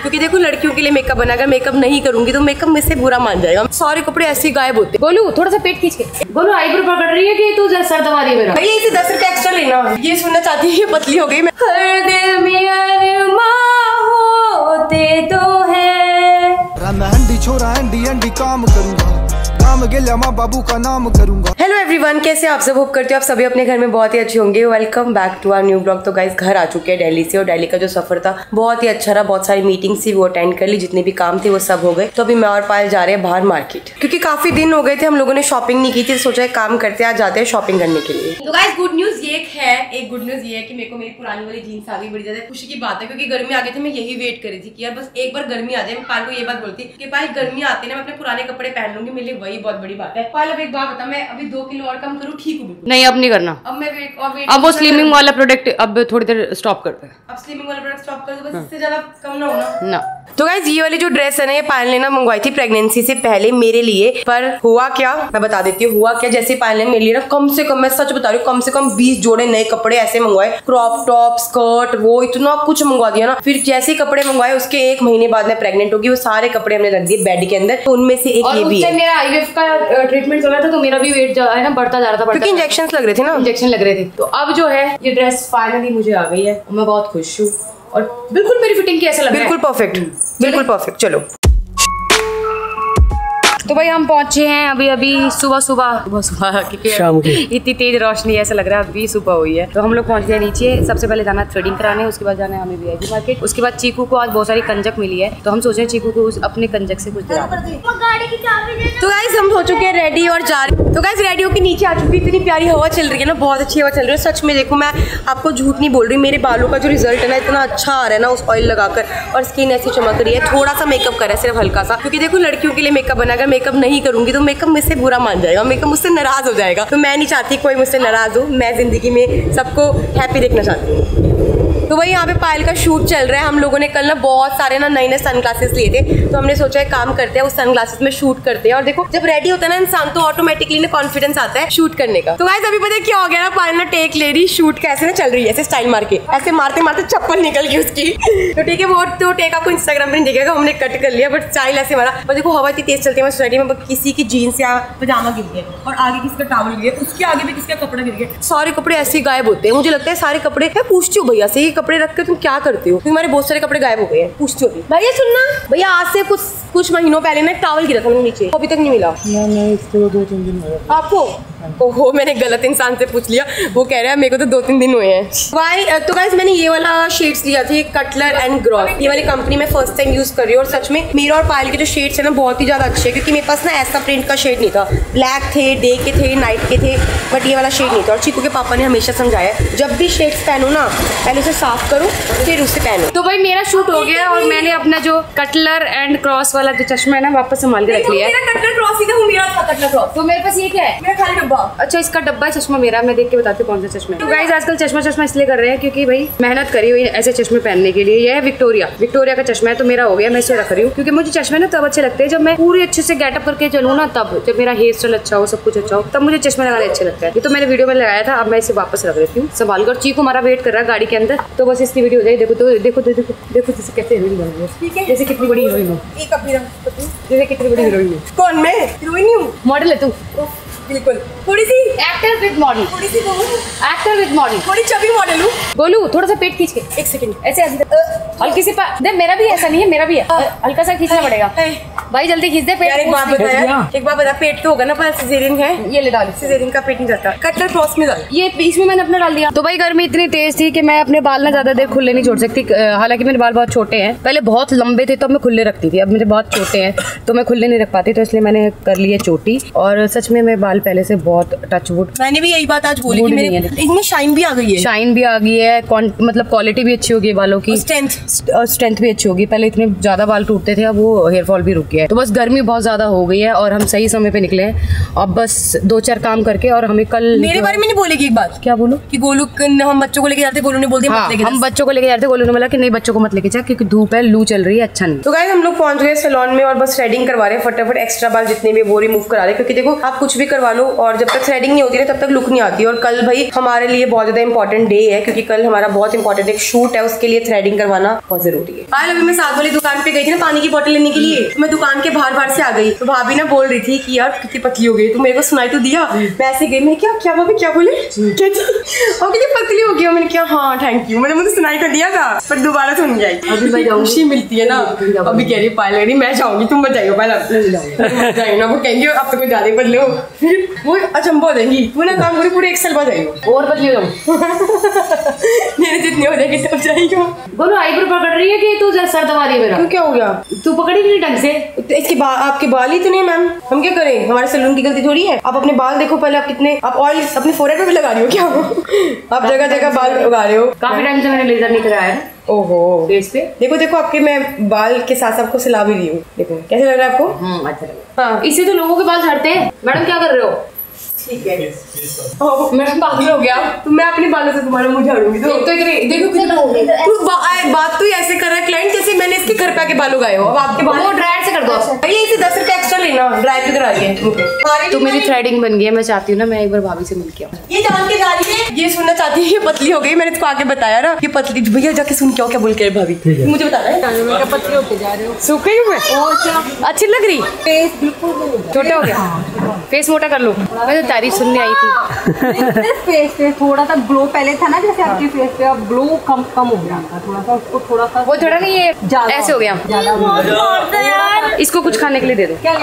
क्योंकि देखो लड़कियों के लिए मेकअप बना, अगर मेकअप नहीं करूंगी तो मेकअप मुझसे बुरा मान जाएगा। सारे कपड़े ऐसे गायब होते। बोलू थोड़ा सा पेट खींच के बोलो, आईब्रो पकड़ रही है कि तू सर दबा रही है मेरा? भैया इसे 10 रुपए एक्स्ट्रा लेना। ये सुनना चाहती है, ये पतली हो गई। मैं हर दिल में अरमां होते तो है, अंडी छोरा अंडी काम करूंगा, काम गेला माँ बाबू का नाम करूंगा। हेलो एवरीवन, कैसे आप सब? होप करते हो आप सभी अपने घर में बहुत ही अच्छे होंगे। Welcome back to our new blog. तो गाइस घर आ चुके हैं दिल्ली से, और दिल्ली का जो सफर था बहुत ही अच्छा रहा। बहुत सारी मीटिंग्स थी, वो अटेंड कर ली, जितने भी काम थे वो सब हो गए। तो अभी मैं और पायल जा रहे हैं बाहर मार्केट, क्योंकि काफी दिन हो गए थे हम लोगों ने शॉपिंग नहीं की थी। सोचा एक काम करते हैं, आज जाते हैं शॉपिंग करने के लिए। तो गाइस गुड न्यूज ये है, एक गुड न्यूज ये है कि मेरे को मेरी पुरानी वाली जीन्स आ गई। बड़ी ज्यादा खुशी की बात है, क्योंकि गर्मी आ गई थी। मैं यही वेट कर रही थी कि यार बस एक बार गर्मी आ जाए। मैं पायल को ये बात बोलती कि पायल गर्मी आती है ना, मैं अपने पुराने कपड़े पहन लूंगी, मेरे लिए वही बहुत बड़ी बात है। पायल अब एक बात बता, मैं अभी 2 किलो और कम करूँ ठीक हूँ? नहीं अब नहीं करना। अब मैं वेट अब वो स्लिमिंग वाला प्रोडक्ट अब थोड़ी देर स्टॉप करते हैं। अब स्लिमिंग वाला प्रोडक्ट स्टॉप कर दो, बस इससे ज्यादा कम ना होना ना। तो गाइस ये वाली जो ड्रेस है ना, ये पायल ने ना मंगवाई थी प्रेगनेंसी से पहले मेरे लिए। पर हुआ क्या, मैं बता देती हूँ हुआ क्या। जैसे पायल ने मेरे लिए ना कम से कम, मैं सच बता रही हूँ, कम से कम 20 जोड़े नए कपड़े ऐसे मंगवाए। क्रॉप टॉप, स्कर्ट, वो इतना कुछ मंगवा दिया ना। फिर जैसे ही कपड़े मंगवाए उसके 1 महीने बाद मैं प्रेग्नेंट होगी। वो सारे कपड़े हमने रख दिए बेड के अंदर। तो उनमें से एक ये भी है। मेरा आईवीएफ का ट्रीटमेंट चल रहा था, तो मेरा भी वेट है ना बढ़ता जा रहा था, क्योंकि इंजेक्शन लग रहे थे ना, इंजेक्शन लग रहे थे। तो अब जो है ये ड्रेस फाइनली मुझे आ गई है, मैं बहुत खुश हूँ। और बिल्कुल मेरी फिटिंग कैसा लग रहा है? बिल्कुल परफेक्ट, बिल्कुल परफेक्ट। चलो तो भाई हम पहुंचे हैं अभी सुबह शाम की इतनी तेज रोशनी ऐसा लग रहा है अभी सुबह हुई है। तो हम लोग पहुंच गए नीचे। सबसे पहले जाना है थ्रेडिंग कराने, उसके बाद जाना है हमें वीआईपी मार्केट। उसके बाद चीकू को आज बहुत सारी कंजक मिली है, तो हम सोच रहे हैं चीकू को अपने कंजक से कुछ दिला। तो गाइस हम हो चुके हैं रेडी और जा रहे हैं। तो गाइस रेडी होकर नीचे आ चुकी। इतनी प्यारी हवा चल रही है ना, बहुत अच्छी हवा चल रही है सच में। देखो मैं आपको झूठ नहीं बोल रही, मेरे बालों का जो रिजल्ट है ना इतना अच्छा आ रहा है ना उस ऑयल लगाकर, और स्किन ऐसी चमक रही है। थोड़ा सा मेकअप करा है सिर्फ हल्का सा, क्योंकि देखो लड़कियों के लिए मेकअप बना, अगर मेकअप नहीं करूंगी तो मेकअप मुझसे बुरा मान जाएगा, मेकअप मुझसे नाराज हो जाएगा। तो मैं नहीं चाहती कोई मुझसे नाराज हो, मैं जिंदगी में सबको हैप्पी देखना चाहती हूँ। तो वही यहाँ पे पायल का शूट चल रहा है। हम लोगों ने कल ना बहुत सारे ना नए सनग्लासेस लिए थे, तो हमने सोचा एक काम करते हैं, उस सनग्लासेस में शूट करते हैं। और देखो जब रेडी होता है ना इंसान, तो ऑटोमेटिकली ना कॉन्फिडेंस आता है शूट करने का। तो गाइस अभी पता है क्या हो गया ना, पायल ना टेक ले रही, शूट कैसे ना चल रही है, ऐसे स्टाइल मार के, ऐसे मारते मारते चप्पल निकल गई उसकी। तो ठीक है, वो तो टेक आपको इंस्टाग्राम पे नहीं दिखेगा, हमने कट कर लिया, बट स्टाइल ऐसे मारा। पर देखो हवा इतनी तेज चलती है सोसाइटी में, किसी की जीन्स या पजामा गिर गया, और आगे किसी का टॉवल गिर गया, उसके आगे भी किसी का कपड़ा गिर गया। सारे कपड़े ऐसे ही गायब होते हैं। मुझे लगता है सारे कपड़े, मैं पूछती हूँ भैया से, ये कपड़े रख कर तुम क्या करती हो? हमारे बहुत सारे कपड़े गायब हो गए हैं। पूछती हूँ भैया, सुनना भैया, आज से कुछ महीनों पहले ना टॉवल गिरा था नीचे, अभी तक नहीं मिला। इसके 2-3 दिन आपको? ओहो मैंने गलत इंसान से पूछ लिया, वो कह रहा है मेरे को तो 2-3 दिन हुए हैं भाई। तो गाइस मैंने ये वाला शेड्स लिया था, कटलर एंड ग्रॉस, ये वाली कंपनी में फर्स्ट टाइम यूज कर रही हूँ। और सच में मेरा और पायल के जो शेड्स है ना बहुत ही ज्यादा अच्छे हैं, क्योंकि मेरे पास ना ऐसा प्रिंट का शेड नहीं था। ब्लैक थे, डे के थे, नाइट के थे, बट ये वाला शेड नहीं था। और चीकू के पापा ने हमेशा समझाया जब भी शेड्स पहनो ना पहले उसे साफ करो फिर उसे पहनो। तो भाई मेरा शूट हो गया, और मैंने अपना जो कटलर एंड क्रॉस वाला जो चश्मा है ना वापस संभाल के रख लिया है। कटलर क्रॉस ही था, वो मेरा था कटलर क्रॉस। तो मेरे पास ये क्या है? मेरा खाली डब्बा। अच्छा इसका डब्बा है, चश्मा मेरा। मैं देख के बताती हूँ कौन सा चश्मा है। तो गाइस आजकल चश्मा इसलिए कर रहे हैं क्योंकि भाई मेहनत करी हुई ऐसे चश्मे पहनने के लिए। ये है विक्टोरिया का चश्मा है, तो मेरा हो गया, मैं इसे रख रही हूँ। क्योंकि मुझे चश्मे ना तब अच्छे लगते हैं जब मैं पूरी अच्छे से गेटअप करके चलूँ ना, तब जब मेरा हेयर स्टाइल अच्छा हो, सब कुछ अच्छा हो, तब मुझे चश्मे लगाने अच्छे लगता है। ये तो मैंने वीडियो में लगाया था, अब मैं इसे वापस रख देती हूँ संभाल कर। चीकू हमारा वेट कर रहा है गाड़ी के अंदर, तो बस इसकी वीडियो हो जाए। देखो जैसे कैसे हीरोइन बन रही है, जैसे कितनी बड़ी हीरोइन हो, जैसे कितनी बड़ी हीरोइन हो। कौन? मैं हीरोइन हूँ, मॉडल है तू। बिल्कुल थोड़ी सी एक्टर विद मॉडल, थोड़ी सी एक्टर विद मॉडल, थोड़ी चबी मॉडल हूँ। बोलू थोड़ा सा पेट खींच के, 1 सेकंड ऐसे हल्की सी दे। मेरा भी ऐसा नहीं है, मेरा भी है, हल्का सा खींचना पड़ेगा भाई, जल्दी खींच दे पेट। एक बात बता, पेट तो होगा ना, पर सिजेरियन है, ये ले डाल, सिजेरियन का पेट नहीं जाता, कटलर क्रॉस में डाल, ये बीच में मैंने अपना डाल दिया। तो भाई गर्मी इतनी तेज थी कि मैं अपने बाल ना ज्यादा देर खुले नहीं छोड़ सकती। हालांकि मेरे बाल बहुत छोटे हैं, पहले बहुत लंबे थे तो मैं खुले रखती थी, अब मेरे बहुत छोटे हैं तो मैं खुले नहीं रख पाती, तो इसलिए मैंने कर लिया चोटी। और सच में मेरे बाल पहले से बहुत टचवुड, मैंने भी यही बात आज बोली कि मेरे इनमें शाइन भी आ गई है, शाइन भी आ गई है, मतलब क्वालिटी भी अच्छी होगी बालों की, स्ट्रेंथ भी अच्छी होगी। पहले इतने ज्यादा बाल टूटते थे, अब वो हेयर फॉल भी रुक गया। किया है। तो बस गर्मी बहुत ज्यादा हो गई है और हम सही समय पे निकले हैं। अब बस 2-4 काम करके और हमें कल मेरे बारे में नहीं बोलेगी एक बात। क्या बोलो? कि गोलू हम बच्चों को लेके जाते, गोलू ने बोल दिया मत लेके जा। हम बच्चों को लेके जाते, गोलू ने बोला कि नहीं बच्चों को मत लेके जा क्योंकि धूप है, लू चल रही है, अच्छा नहीं। तो गाइस हम लोग पहुंच गए सैलून में और बस थ्रेडिंग करवा रहे हैं फटाफट। एक्स्ट्रा बाल जितने भी वो रिमूव करा रहे हैं क्योंकि देखो आप कुछ भी करवा लो और जब तक थ्रेडिंग नहीं होती ना तब तक लुक नहीं आती। और कल भाई हमारे लिए बहुत ज्यादा इंपॉर्टेंट डे है क्योंकि कल हमारा बहुत इंपॉर्टेंट एक शूट है, उसके लिए थ्रेडिंग करवाना बहुत जरूरी है। आज अभी मैं साथ वाली दुकान पे गई थी ना पानी की बोतल लेने के लिए, तो मैं दुकान के बाहर से आ गई तो भाभी ना बोल रही थी कि यार कितनी पतली हो गई। तो मेरे को सुनाई तो दिया, मैं ऐसे गई, मैं क्या भाभी क्या बोले और कितनी पतली हो गई। मैंने क्या हाँ थैंक यू, मैंने मुझे सुनाई तो दिया था पर दोबारा सुन जाए। अभी मैं खुशी मिलती है ना, अभी कह रही पायल रही मैं जाऊंगी, तुम मत जाइयो पहले ना। वो कहेंगे आप तो कोई ज्यादा ही बदले हो, फिर वो अचंबा हो जाएंगी। वो ना काम करो पूरे 1 साल बाद जाइयो और बदली हो मेरे जितने हो जाएगी तब जाइयो। बोलो आईब्रो पकड़ रही है कि तू सर दबा रही है मेरा? तो क्या हो गया? तू पकड़ी नहीं ढंग से। तो इसके आपके बाल ही तो नहीं मैम, हम क्या करें? हमारे सैलून की गलती थोड़ी है। आप अपने बाल देखो पहले, आप कितने आप ऑयल अपने फोरहेड पे भी लगा रही हो क्या? आप जगह जगह बाल उगा रहे हो। काफी टाइम से मैंने लेजर नहीं कराया है। ओहो फेस पे देखो आपके मैं बाल के साथ आपको सिला भी रही हूँ। देखो कैसे लग रहा है आपको? अच्छा लगा। हाँ इससे तो लोगों के बाल झड़ते हैं। मैडम क्या कर रहे हो? ठीक है मैडम पागल हो गया तो मैं अपने बालों से तुम्हारा मुंह झाड़ूंगी। तो देखो बात तो ऐसे कर रहा है क्लाइंट जैसे मैंने इसके घर पे आके बाल उगाए हो। अब आपके बाल ड्रायर से कर दो। ये इसे 10 रुपए एक्स्ट्रा लेना, ड्राई पे करा दिए। तो मेरी थ्रेडिंग बन गई है। मैं चाहती हूँ ना मैं एक बार भाभी से मिल के आऊँ। ये जान के जा रही है, ये सुनना चाहती है ये पतली हो गई। मैंने इसको आके बताया ना ये पतली। भैया जाके सुन के क्या बोल के भाभी मुझे बताना है। पतली होते जा रहे हो? सूख गई हूँ मैं, अच्छी लग रही। फेस बिल्कुल छोटा हो गया, फेस मोटा कर लो। मैं तो तारीफ सुनने आई थी। फेस पे थोड़ा सा ग्लो पहले था ना जैसे आपके फेस पे, अब ग्लो कम हो गया थोड़ा सा। उसको थोड़ा सा वो थोड़ा नहीं ये ऐसे हो गया। इसको कुछ खाने के लिए दे दो। क्या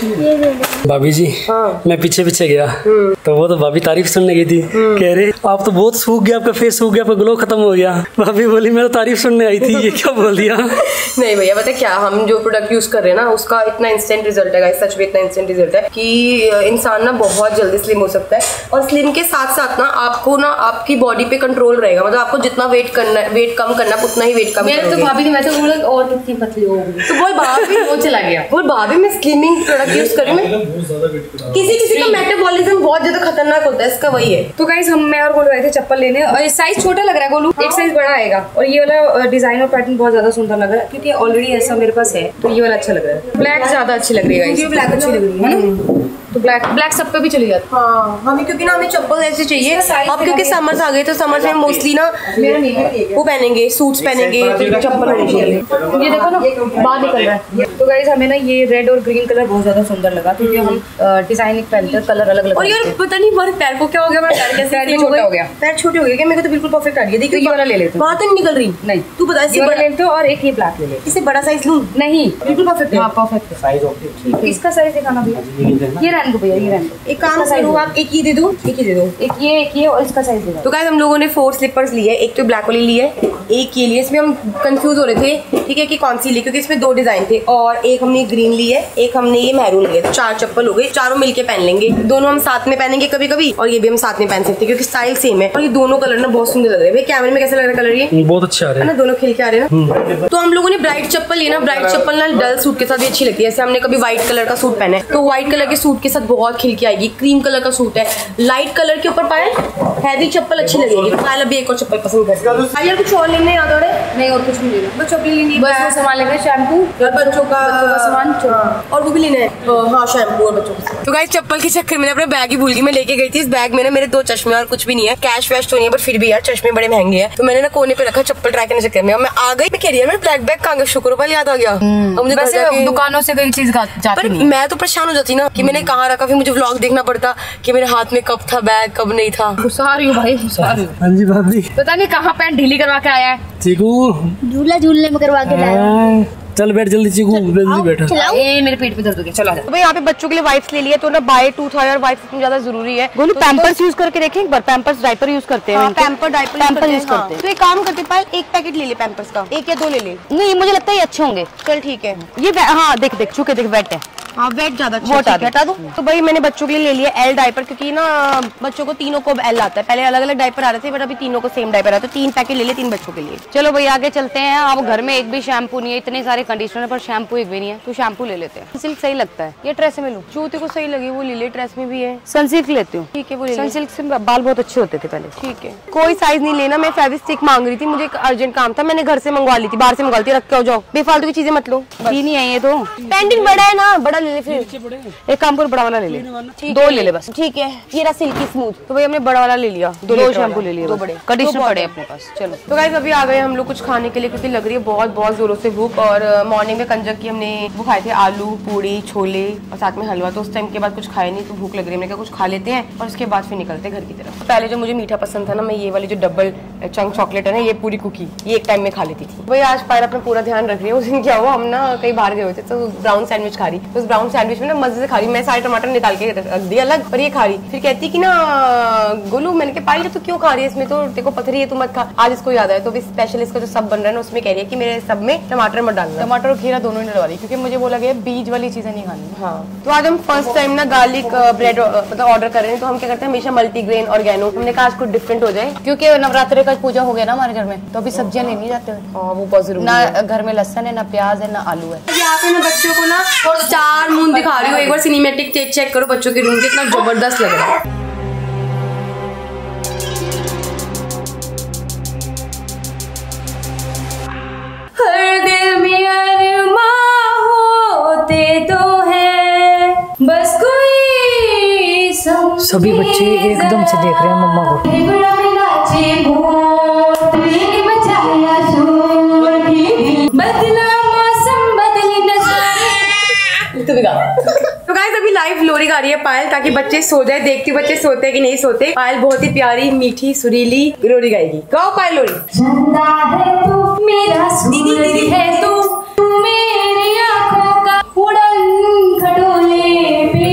लेना? भाभी जी मैं पीछे गया तो वो तो भाभी तारीफ सुनने गई थी, कह रहे आप तो बहुत सूख गया, आपका फेस सूख गया, आपका ग्लो खत्म हो गया। भाभी बोली मैं तो तारीफ सुनने आई थी, ये क्या बोल दिया? नहीं भैया पता क्या, हम जो प्रोडक्ट यूज कर रहे हैं ना उसका इतना इंस्टेंट रिजल्ट है गाइस, सच में इतना इंस्टेंट रिजल्ट है कि इंसान ना बहुत जल्दी स्लिम हो सकता है। और स्लिम के साथ साथ ना आपको ना आपकी बॉडी पे कंट्रोल रहेगा। मतलब आपको जितना वेट कम करना उतना ही वेट कम। मेरे तो भाभी ने वैसे बोला और कितनी पतली हो गई तो बोल भाभी वो चला गया। बोल भाभी मैं स्लिमिंग प्रोडक्ट यूज कर रही हूँ। किसी का मेटाबॉलिज्म बहुत ज्यादा खतरनाक होता है, इसका वही है। तो गाइस मैं और गोलू आए थे चप्पल लेने और साइज छोटा लग रहा है गोलू, एक साइज बड़ा आएगा। और ये वाला डिजाइन और पैटर्न बहुत ज्यादा सुंदर लग रहा है क्योंकि ऑलरेडी ऐसा मेरे पास है। तो ये वाला अच्छा लग रहा है। ब्लैक ज्यादा अच्छी लग रही है गाइस, ब्लैक अच्छी लग रही है। तो ब्लैक सब पे भी चली जाती है। हाँ हमें क्योंकि ना हमें चप्पल ऐसे चाहिए। अब क्योंकि समर्स आ गए तो समर्स में मोस्टली ना वो पहनेंगे, सूट्स पहनेंगे, चप्पल होनी चाहिए। ये देखो ना बाहर निकल रहा है। तो गाइस हमें ना ये रेड और ग्रीन कलर बहुत ज्यादा सुंदर लगा क्योंकि हम डिजाइन एक पहनते हैं, कलर अलग अलग। और यार पता नहीं हमारे पैर को क्या हो गया, मेरा पैर कैसे छोटा हो गया। पैर छोटे हो गए क्या? मेरे को तो बिल्कुल परफेक्ट आ रही है। देखिए ये वाला ले लेते बात तो नहीं निकल रही। नहीं तू बता इससे बड़ा ले लेते हो और एक ये ब्लैक ले ले। इससे बड़ा साइज लूं? नहीं बिल्कुल परफेक्ट है। हाँ परफेक्ट है साइज। ओके इसका साइज दिखाना भैया। ये रहने दो भैया, ये रहने दो। एक काम करो आप एक ही दे दो, एक ही दे दो। एक ये और इसका साइज दे दो। तो गाइस हम लोगों ने 4 स्लीपर्स लिए, एक तो ब्लैक वाली ली है, एक ये लिए। इसमें हम कंफ्यूज हो रहे थे ठीक है कि कौन सी ली क्योंकि इसमें 2 डिजाइन थे। और एक हमने ग्रीन ली है, एक हमने ये मैरून ली है। तो 4 चप्पल हो गई, चारों मिलके पहन लेंगे। दोनों हम साथ में पहनेंगे कभी कभी और ये भी हम साथ में पहन सकते हैं क्योंकि स्टाइल सेम है। और ये दोनों कलर ना बहुत सुंदर लग रहे हैं। भाई कैमरे में कैसा लग रहा है कलर? ये बहुत अच्छे आ रहे है ना, दोनों खिल के आ रहे हैं ना। तो हम लोगों ने ब्राइट चप्पल ली ना, ब्राइट चप्पल ना डल सूट के साथ भी अच्छी लगती है। जैसे हमने कभी व्हाइट कलर का सूट पहना है तो व्हाइट कलर के सूट के साथ बहुत खिल के आएगी। क्रीम कलर का सूट है, लाइट कलर के ऊपर पायल हैवी चप्पल अच्छी लगेगी। पायल अभी एक और चप्पल पसंद करती है। यार कुछ और लेने याद आ रहा है? नहीं और कुछ नहीं लेना, बस चॉकलेट लेनी है। बस वो सामान लेना है, शैम्पू बच्चों का सामान और वो भी लेना है। हाँ शैम्पू और बच्चों का। तो गाइस चप्पल के चक्कर में अपना बैग ही भूल गई। मैं लेके गई थी, इस बैग में ना मेरे 2 चश्मे और कुछ भी नहीं है। कैश वैश तो नहीं है बट फिर भी यार चश्मे बड़े महंगे हैं। तो मैंने ना कोने पे रखा चप्पल ट्राई करने के चक्कर में। मैं आ गई, मैं कह रही है ब्लैक बैग कहाँ गया, शुक्र पल याद आ गया। मुझे दुकानों से कई चीज जाती नहीं। मैं तो परेशान हो जाती ना कि मैंने कहाँ रखा, फिर मुझे व्लॉग देखना पड़ता कि मेरे हाथ में कब था बैग कब नहीं था। गुस्सा रही हूँ भाई, गुस्सा रही हूँ। हाँ जी भाभी पता नहीं कहाँ पैंट ढीली करवा के आया है। चीकू झूला झूलने में करवा के लाया। चल बैठ जल्दी चीकू, जल्दी बैठा। ये मेरे पेट पे दर्द हो गया, चलो तो भाई यहाँ पे बच्चों के लिए वाइप्स ले लिए तो ना बाय 2 था यार। वाइप्स इतनी ज्यादा जरूरी है। बोलो पैम्पर्स यूज करके देखें एक बार। पैम्पर्स डायपर यूज करते हैं, पैम्पर डायपर यूज करते हैं। तो एक काम करते पायल, एक पैकेट ले ले पैम्पर्स का, 1 या 2 ले ले। नहीं मुझे लगता है ये अच्छे होंगे। चल ठीक है। ये हाँ देख चुके देख वेट है। हाँ वेट ज्यादा वो हटा दो। तो भाई मैंने बच्चों के लिए ले लिया एल डायपर क्योंकि ना बच्चों को तीनों को एल आता है। पहले अलग अलग डायपर आ रहे थे बट अभी तीनों को सेम डायपर आता है। 3 पैकेट ले लिए 3 बच्चों के लिए। चलो भाई आगे चलते हैं। अब घर में एक भी शैम्पू नहीं है, इतने सारे सारे कंडीशनर पर शैम्पू एक भी नहीं है, तो शैम्पू ले लेते हैं। सिल्क सही लगता है, ये ट्रेस में लूँ जो तेरे को सही लगी वो ले ले। ट्रेस में भी है, सनसिल्क लेती हूँ। ठीक है वो सनसिल्क से बाल बहुत अच्छे होते थे पहले। ठीक है कोई साइज नहीं लेना, मैं फेविस्टिक मांग रही थी, मुझे एक अर्जेंट काम था, मैंने घर से मंगवा ली थी, बाहर से मंगवाती, रख के हो जाओ, बेफालतू की चीजें मत लो। तीन ही है ये तो, पेंडेंट बड़ा है ना, बड़ा ले ले फिर। एक काम कर बड़ा वाला ले ले, दो ले ले बस। ठीक है ये रहा सिल्की स्मूथ, तो भाई हमने बड़ा वाला ले लिया, दो शैम्पू ले लिया, दो बड़े कंडीशनर पड़े अपने पास। चलो तो गाइस अभी आ गए हम लोग कुछ खाने के लिए, क्योंकि लग रही है बहुत बहुत जोरों से भूख। और मॉर्निंग में कंजक की हमने वो खाए थे, आलू पूड़ी छोले और साथ में हलवा, तो उस टाइम के बाद कुछ खाए नहीं तो भूख लग रही है, मैंने कहा कुछ खा लेते हैं और उसके बाद फिर निकलते हैं घर की तरफ। पहले जो मुझे मीठा पसंद था ना, मैं ये वाली जो डबल चंक चॉकलेट है ना, ये पूरी कुकी ये एक टाइम में खा लेती थी। भाई आज पायल अपना पूरा ध्यान रख रही है। उस दिन क्या हुआ, हम ना कहीं बाहर गए होते तो ब्राउन सैंडविच खा रही, तो उस ब्राउन सैंडविच में ना मजे से खा रही, मैं सारे टमाटर निकाल के रख दिया अलग और ये खा रही। फिर कहती कि ना गोलू, मैंने कहा पायल तू क्यों खा रही है, इसमें तो तेरे को पथरी है, तू मत खा। आज इसको याद आया तो स्पेशल इसका जो सब बन रहा है ना, उसमें कह रही है कि मेरे सब में टमाटर मत डालना। टमाटर और खीरा दोनों ही डलवा रही, क्योंकि मुझे वो लगे बीज वाली चीजें नहीं खानी। हाँ तो आज हम फर्स्ट टाइम ना गार्लिक ब्रेड मतलब ऑर्डर कर रहे हैं, तो हम क्या करते हैं हमेशा मल्टीग्रेन ऑर्गेनो, हमने कहा आज कुछ डिफरेंट हो जाए, क्योंकि नवरात्रि का पूजा हो गया ना हमारे घर में, तो अभी सब्जियां लेनी जाते हैं। वो बहुत जरूरी ना है। घर में लहसन है, ना प्याज है, ना आलू है। यहाँ पे मैं बच्चों को ना 4 मून दिखा रही हूँ, एक बार सिनेमैटिक चेक करो बच्चों के रूम के, इतना जबरदस्त लग रहा है। हर दिल में अरमां होते तो है, बस कोई सभी बच्चे एकदम से देख रहे हैं मम्मा को। तो गाइस अभी लाइव लोरी गा रही है पायल, ताकि बच्चे सो जाए। देखती हूँ बच्चे सोते हैं कि नहीं सोते। पायल बहुत ही प्यारी मीठी सुरीली लोरी गाएगी। गाओ पायल लोरी। दीदी दीदी है तू मेरी आंखों का उड़न खटोले पे।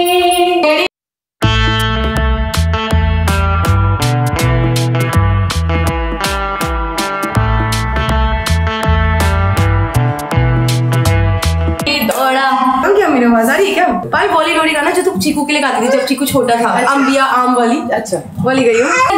मेरी आवाज आ रही है क्या? पायल वाली लोरी गाना जो तू चीकू के लिए गाती थी जब चीकू छोटा था। अंबिया आम वाली। अच्छा वाली गई हो।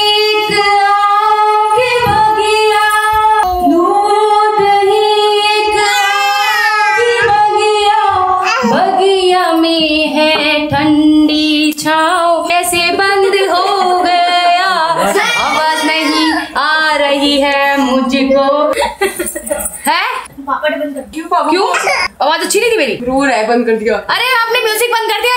बगिया में है ठंडी छाँव, कैसे बंद हो गया, आवाज नहीं आ रही है मुझको। है क्यों? आवाज अच्छी नहीं थी मेरी? रो रहा है, बंद कर दिया। अरे आपने म्यूजिक बंद कर दिया,